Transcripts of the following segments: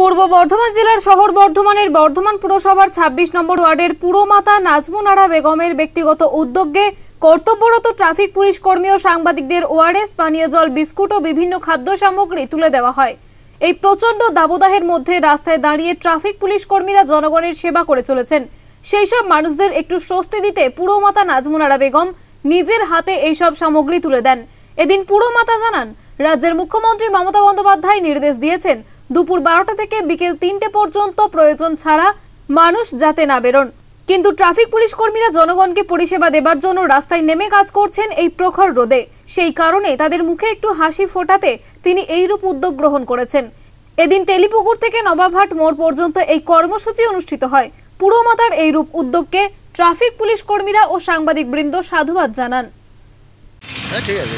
পূর্ব বর্ধমান জেলার শহর বর্ধমানের বর্ধমান পুরসভার ২৬ নম্বর ওয়ার্ডের পুরমাতা নাজমুন আরা বেগমের ব্যক্তিগত উদ্যোগে কর্তব্যরত ট্রাফিক পুলিশ কর্মী ও সাংবাদিকদের ওআরএস, পানীয় জল, বিস্কুট ও বিভিন্ন খাদ্য সামগ্রী তুলে দেওয়া হয়। এই প্রচন্ড দাবদাহের মধ্যে রাস্তায় দাঁড়িয়ে ট্রাফিক পুলিশ কর্মীরা জনগণের সেবা করে চলেছেন। সেই সব মানুষদের একটু স্বস্তি দিতে পুরমাতা নাজমুন আরা বেগম নিজের হাতে এই সব সামগ্রী তুলে দেন। এদিন পুরমাতা জানান, রাজ্যের মুখ্যমন্ত্রী মমতা বন্দ্যোপাধ্যায় নির্দেশ দিয়েছেন দুপুর 12টা থেকে বিকেল 3টে পর্যন্ত প্রয়োজন ছাড়া মানুষ যাতে না বেরোন। কিন্তু ট্রাফিক পুলিশ কর্মীরা জনগণকে পরিষেবা দেবার জন্য রাস্তায় নেমে কাজ করছেন এই প্রখর রোদে। সেই কারণে তাদের মুখে একটু হাসি ফোটাতে তিনি এইরূপ উদ্যোগ গ্রহণ করেছেন। এদিন তেলিপুকুর থেকে নবাবহাট মোড় পর্যন্ত এই কর্মসূচি অনুষ্ঠিত হয়। পুরমাতার এইরূপ উদ্যোগকে ট্রাফিক পুলিশ কর্মীরা ও সাংবাদিক বৃন্দ সাধুবাদ জানান। ঠিক আছে।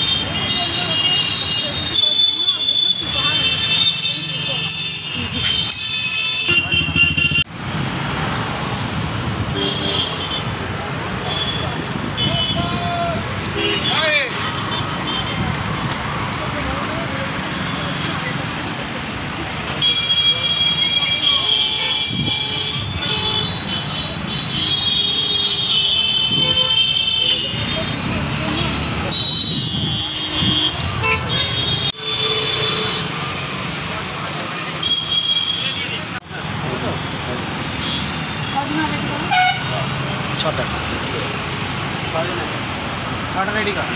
छटा रेडी का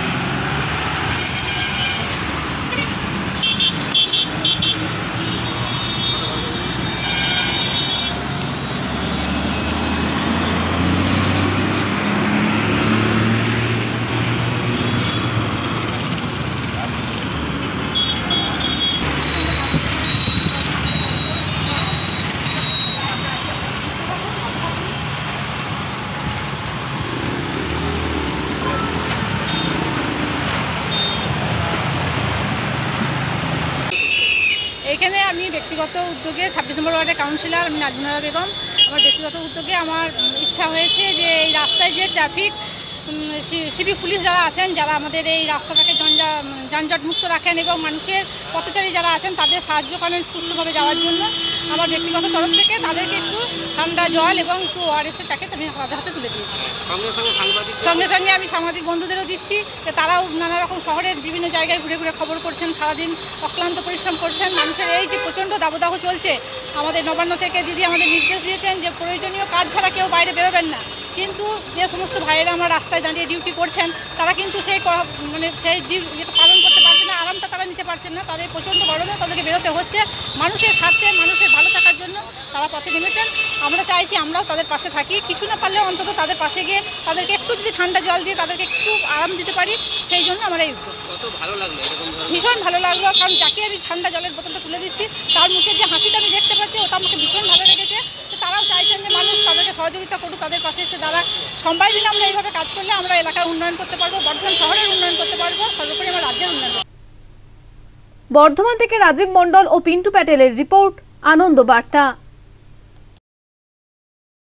এখানে আমি ব্যক্তিগত উদ্যোগে 26 নম্বর ওয়ার্ডের কাউন্সিলর আমি নাজমুন আরা বেগম, আমার ব্যক্তিগত উদ্যোগে আমার ইচ্ছা হয়েছে যে এই রাস্তায় যে ট্রাফিক সিভিক পুলিশ যারা আছেন, যারা আমাদের এই রাস্তাটাকে যানজট মুক্ত রাখেন এবং মানুষের পথচারী যারা আছেন তাদের সাহায্য করেন সুস্থভাবে যাওয়ার জন্য, আমার ব্যক্তিগত তরফ থেকে তাদেরকে একটু ঠান্ডা জল এবং একটু ওআরএসের প্যাকেট আমি তাদের হাতে তুলে দিয়েছি। সঙ্গে সঙ্গে আমি সাংবাদিক বন্ধুদেরও দিচ্ছি যে তারাও নানা রকম শহরের বিভিন্ন জায়গায় ঘুরে ঘুরে খবর করছেন, সারাদিন অক্লান্ত পরিশ্রম করছেন। মানুষের এই যে প্রচণ্ড দাবদাহ চলছে, আমাদের নবান্ন থেকে দিদি আমাদের নির্দেশ দিয়েছেন যে প্রয়োজনীয় কাজ ছাড়া কেউ বাইরে বেরোবেন না। কিন্তু যে সমস্ত ভাইয়েরা আমার রাস্তায় দাঁড়িয়ে ডিউটি করছেন তারা কিন্তু সেই পালন করতে পারছে না, আরামটা তারা নিতে পারছেন না। তাদের প্রচণ্ড গরমে তাদেরকে বেরোতে হচ্ছে। মানুষের স্বার্থে, মানুষের ভালো থাকার জন্য তারা পথে নেমেছেন। আমরা চাইছি আমরাও তাদের পাশে থাকি, কিছু না পারলেও অন্তত তাদের পাশে গিয়ে তাদেরকে একটু যদি ঠান্ডা জল দিয়ে তাদেরকে একটু আরাম দিতে পারি, সেই জন্য আমার এই উদ্যোগ। ভীষণ ভালো লাগলো, কারণ যাকে আমি ঠান্ডা জলের বোতলটা তুলে দিচ্ছি তার মুখে যে হাসিটা আমি দেখতে পাচ্ছি ওটা আমাকে ভীষণ ভালো লেগেছে। তারাও চাইছেন যে মানুষ তাদেরকে সহযোগিতা করুক, তাদের পাশে এসে দাঁড়া। সবাই মিলে আমরা এইভাবে কাজ করলে আমরা এলাকার উন্নয়ন করতে পারবো, বর্ধমান শহরের উন্নয়ন করতে পারবো, সর্বোপরি আমার রাজ্যের উন্নয়ন। বর্ধমান থেকে রাজীব মণ্ডল ও পিন্টু প্যাটেলের রিপোর্ট, আনন্দ বার্তা।